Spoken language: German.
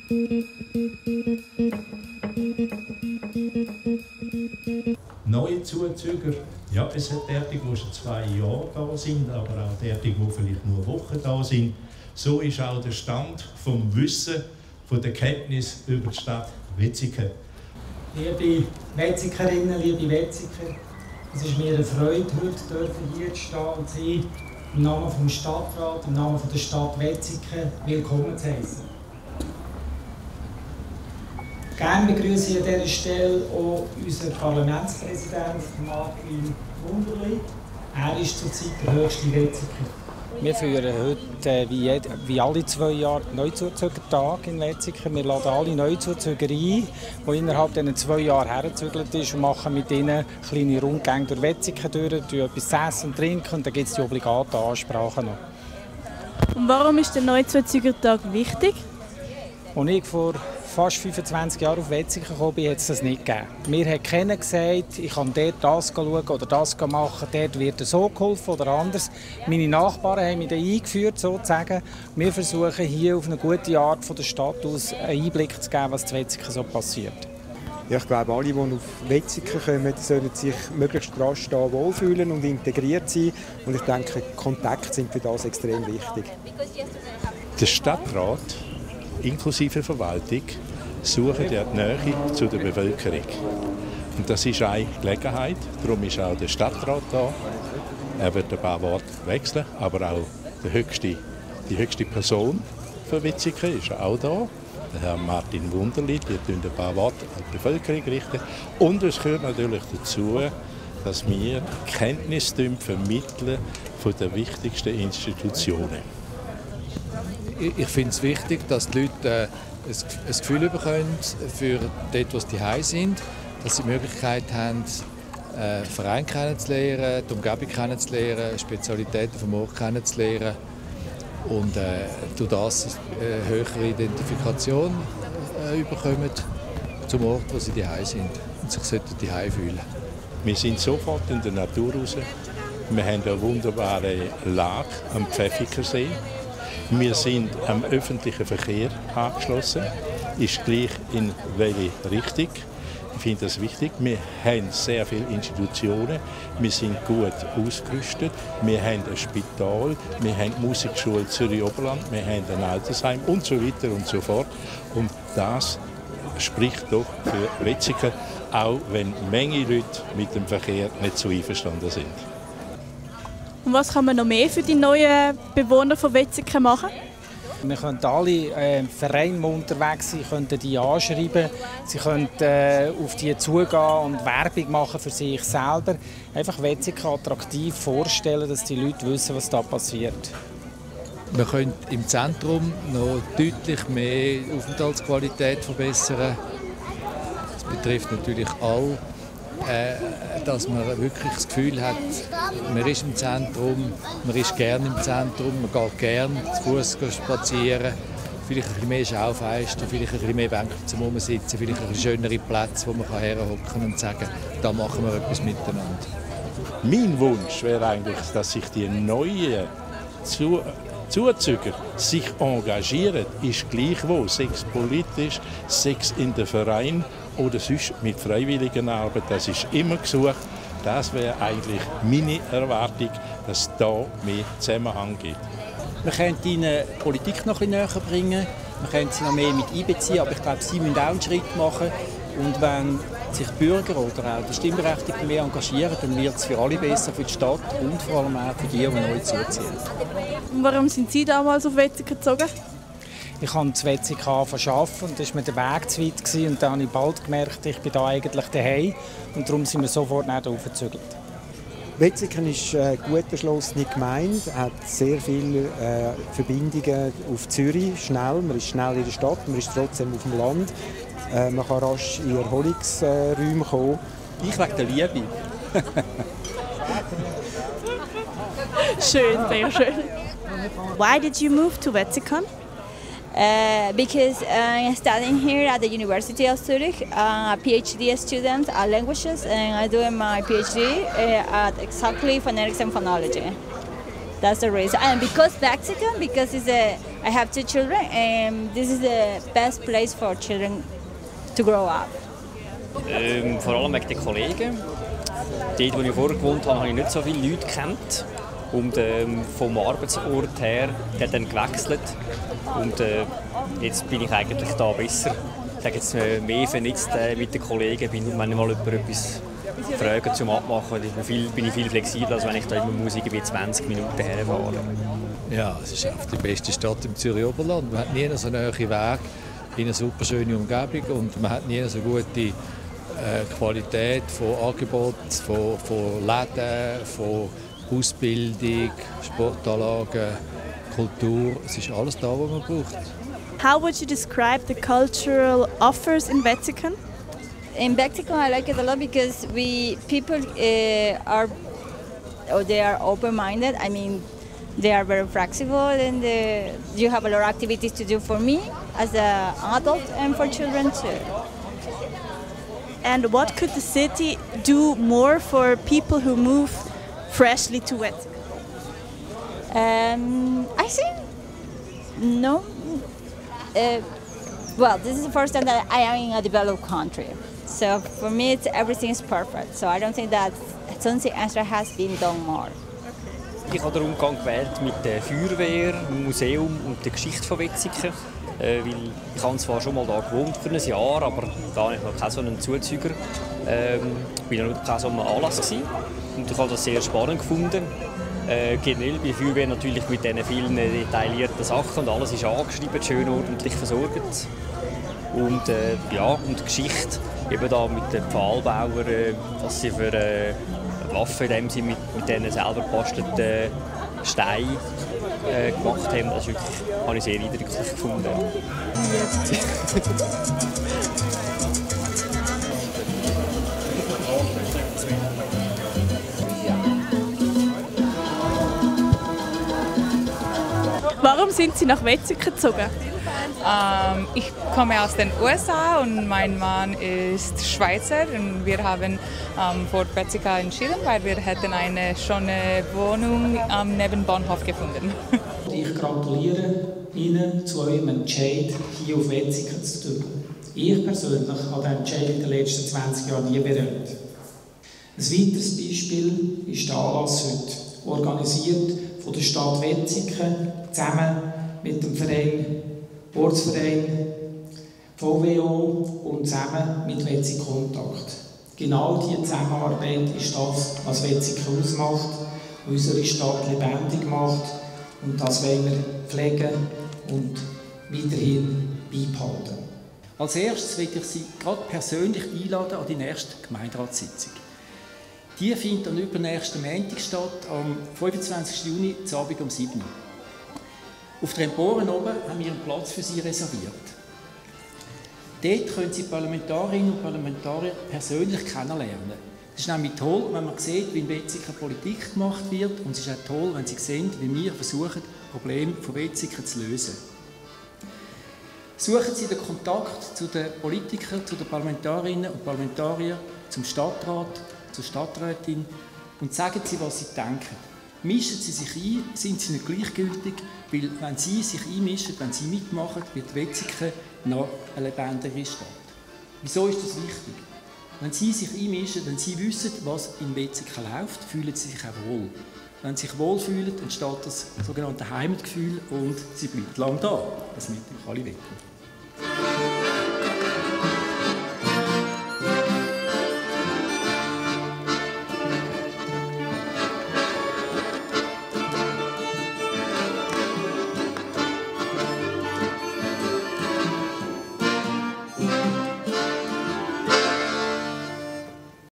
Neue Zuzüger, ja, es hat derartige, die schon 2 Jahre da sind, aber auch derartige, die vielleicht nur Wochen da sind. So ist auch der Stand vom Wissen, von der Kenntnis über die Stadt Wetzikon. Liebe Wetzikerinnen, liebe Wetziker, es ist mir eine Freude, heute hier zu stehen und Sie im Namen des Stadtrats, im Namen der Stadt Wetzikon willkommen zu heißen. Gerne begrüße ich an dieser Stelle auch unseren Parlamentspräsidenten Martin Wunderli. Er ist zurzeit der höchste Wetziker. Wir führen heute wie alle 2 Jahre Neuzuzügertag in Wetzikon. Wir laden alle Neuzuzüger ein, die innerhalb dieser 2 Jahre hergezügelt sind, und machen mit ihnen kleine Rundgänge durch Wetzikon durch, etwas essen und trinken, und dann gibt es die obligaten Ansprachen noch. Und warum ist der Neuzuzügertag wichtig? Als ich vor fast 25 Jahren auf Wetzikon gekommen bin, hat es das nicht gegeben. Mir hat keiner gesagt, ich kann dort das schauen oder das machen, dort wird so geholfen oder anders. Meine Nachbarn haben mich da eingeführt, sozusagen. Wir versuchen hier auf eine gute Art von der Stadt aus einen Einblick zu geben, was in Wetzikon so passiert. Ja, ich glaube, alle, die auf Wetzikon kommen, sollen sich möglichst rasch hier wohlfühlen und integriert sein. Und ich denke, Kontakte sind für das extrem wichtig. Der Stadtrat inklusive Verwaltung suchen die Nähe zu der Bevölkerung. Und das ist eine Gelegenheit, darum ist auch der Stadtrat da. Er wird ein paar Worte wechseln, aber auch die höchste Person von Wetzikon ist auch da. Der Herr Martin Wunderli, die ein paar Worte an die Bevölkerung richten. Und es gehört natürlich dazu, dass wir Kenntnis vermitteln von den wichtigsten Institutionen. Ich finde es wichtig, dass die Leute ein Gefühl bekommen für dort, wo sie zu Hause sind, dass sie die Möglichkeit haben, den Verein kennenzulernen, die Umgebung kennenzulernen, Spezialitäten vom Ort kennenzulernen und durch das eine höhere Identifikation bekommen zum Ort, wo sie zu Hause sind und sich zu Hause fühlen. Wir sind sofort in der Natur raus. Wir haben eine wunderbare Lage am Pfäffikensee. Wir sind am öffentlichen Verkehr angeschlossen, ist gleich in welche Richtung. Ich finde das wichtig. Wir haben sehr viele Institutionen, wir sind gut ausgerüstet, wir haben ein Spital, wir haben die Musikschule Zürich-Oberland, wir haben ein Altersheim und so weiter und so fort. Und das spricht doch für Wetzikon, auch wenn Menge Leute mit dem Verkehr nicht so einverstanden sind. Und was kann man noch mehr für die neuen Bewohner von Wetzikon machen? Wir können alle Vereine, die unterwegs sind, können die anschreiben. Sie können auf die zugehen und Werbung machen für sich selber. Einfach Wetzikon attraktiv vorstellen, dass die Leute wissen, was da passiert. Wir können im Zentrum noch deutlich mehr Aufenthaltsqualität verbessern. Das betrifft natürlich alle. Dass man wirklich das Gefühl hat, man ist im Zentrum, man ist gerne im Zentrum, man geht gerne zu Fuß spazieren, vielleicht ein bisschen mehr Schaufenster, vielleicht ein bisschen mehr Bänke zum Rumsitzen, vielleicht ein bisschen schönere Plätze, wo man herhocken und sagen, da machen wir etwas miteinander. Mein Wunsch wäre eigentlich, dass sich die neuen Zuzüger sich engagieren, ist gleichwohl, sei es politisch, sei es in den Verein oder sonst mit Freiwilligenarbeit, das ist immer gesucht. Das wäre eigentlich meine Erwartung, dass es da mehr Zusammenhang gibt. Wir können ihnen die Politik noch ein bisschen näher bringen, wir können sie noch mehr mit einbeziehen, aber ich glaube, sie müssen auch einen Schritt machen. Und wenn sich Bürger oder auch die Stimmberechtigten mehr engagieren, dann wird es für alle besser, für die Stadt und vor allem auch für die neu zuziehen. Und warum sind Sie damals auf Wetzikon gezogen? Ich habe in Wetzikon verschaffen und das war mir der Weg zu weit gewesen. Und dann habe ich bald gemerkt, ich bin da eigentlich daheim und darum sind wir sofort hier aufgezügelt. Wetzikon ist eine gut erschlossene Gemeinde, hat sehr viele Verbindungen auf Zürich, schnell. Man ist schnell in der Stadt, man ist trotzdem auf dem Land. Man kann rasch in Erholungsräume kommen. Ich wegen der Liebe. Schön, sehr schön. Why did you move to Wetzikon? Because I'm studying here at the University of Zurich, a PhD student at languages, and I'm doing my PhD at exactly phonetics and phonology. That's the reason. And because Mexican, because I have 2 children, and this is the best place for children to grow up. Vor allem wegen den Kollegen. Dort, wo ich vorher gewohnt habe, habe ich nicht so viele Leute gekannt. Und vom Arbeitsort her hat er dann gewechselt. Und jetzt bin ich eigentlich da besser. Ich sage jetzt mehr vernetzt mit den Kollegen. Wenn mal jemand etwas fragt zum Abmachen, bin ich viel flexibler, als wenn ich da immer Musik wie 20 Minuten herfahre. Ja, es ist einfach die beste Stadt im Zürich Oberland. Man hat nie so einen nahen Weg in eine super schöne Umgebung und man hat nie so gute Qualität von Angeboten, von Läden, von Ausbildung, Sportanlagen, Kultur. Es ist alles da, was man braucht. How would you describe the cultural offers in Wetzikon? In Mexico, I like it a lot because people are open-minded. I mean, they are very flexible, and you have a lot of activities to do for me as an adult and for children too. And what could the city do more for people who move freshly to Wetzikon? I think no. Well, this is the first time that I am in a developed country. So for me, everything is perfect. So I don't think that something extra has been done more. Ich habe den Umgang gewählt mit der Feuerwehr, dem Museum und der Geschichte von Wetzikon. Weil ich habe zwar schon mal da gewohnt für ein Jahr, aber da habe ich noch keinen so einen Zuzüger. Ich war noch kein so einem Anlass gewesen. Und ich habe das sehr spannend gefunden. Generell bei der Feuerwehr natürlich mit diesen vielen detaillierten Sachen und alles ist angeschrieben, schön ordentlich versorgt. Und und Geschichte, eben da mit den Pfahlbauern, was sie für Waffen in dem Sinne mit diesen selber gebastelten Steinen gemacht haben, das habe ich sehr eindrücklich gefunden. Warum sind Sie nach Wetzikon gezogen? Ich komme aus den USA und mein Mann ist Schweizer. Und wir haben vor Wetzikon entschieden, weil wir hätten eine schöne Wohnung neben Bahnhof gefunden. Ich gratuliere Ihnen zu eurem Entscheid, hier auf Wetzikon zu bleiben. Ich persönlich habe den Entscheid in den letzten 20 Jahren nie bereut. Ein weiteres Beispiel ist der Anlass heute, organisiert von der Stadt Wetzikon zusammen mit dem Verein, Ortsverein, VWO und zusammen mit Wetzikon Kontakt. Genau diese Zusammenarbeit ist das, was Wetzikon ausmacht, unsere Stadt lebendig macht und das wollen wir pflegen und weiterhin beibehalten. Als erstes möchte ich Sie gerade persönlich einladen an die nächste Gemeinderatssitzung. Die findet am übernächsten Montag statt, am 25. Juni, am Abend um 7 Uhr. Auf der Emporen oben haben wir einen Platz für Sie reserviert. Dort können Sie Parlamentarierinnen und Parlamentarier persönlich kennenlernen. Es ist nämlich toll, wenn man sieht, wie in Wetzikon Politik gemacht wird, und es ist auch toll, wenn Sie sehen, wie wir versuchen, Probleme von Wetzikon zu lösen. Suchen Sie den Kontakt zu den Politikern, zu den Parlamentarierinnen und Parlamentariern, zum Stadtrat, zur Stadträtin und sagen Sie, was Sie denken. Mischen Sie sich ein, sind Sie nicht gleichgültig, weil wenn Sie sich einmischen, wenn Sie mitmachen, wird Wetzikon noch eine lebendige Stadt. Wieso ist das wichtig? Wenn Sie sich einmischen, wenn Sie wissen, was in Wetzikon läuft, fühlen Sie sich auch wohl. Wenn Sie sich wohlfühlen, entsteht das sogenannte Heimatgefühl und Sie bleiben lang da. Das möchte ich alle wetten.